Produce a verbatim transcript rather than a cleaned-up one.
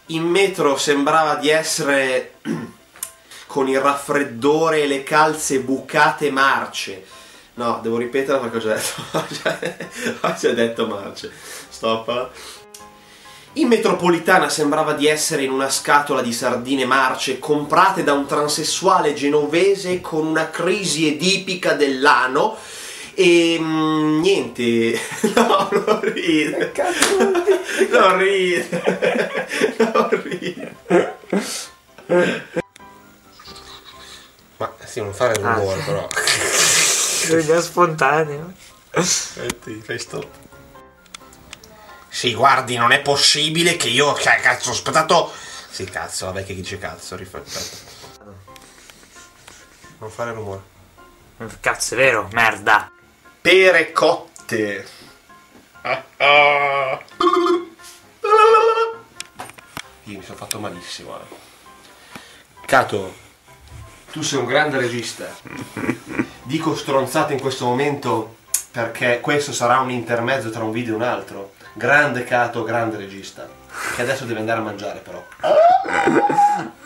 In metro sembrava di essere con il raffreddore e le calze bucate marce. No, devo ripetere perché ho già detto, ho già detto marce. Stop. In metropolitana sembrava di essere in una scatola di sardine marce comprate da un transessuale genovese con una crisi edipica dell'ano. E mm, niente. No, non ride. Non ride. Non ride. Ma sì, non fare rumore ah, però. È spontaneo. Senti, fai stop. Sì, guardi, non è possibile che io, cioè, cazzo, ho aspettato... Sì, cazzo, vabbè, che dice cazzo, rifletto. Non fare rumore. Cazzo, è vero, merda. Pere cotte. Ah, ah. Io mi sono fatto malissimo, eh. Cato, tu sei un grande regista. Dico stronzate in questo momento perché questo sarà un intermezzo tra un video e un altro. Grande Cato, grande regista, che adesso deve andare a mangiare però.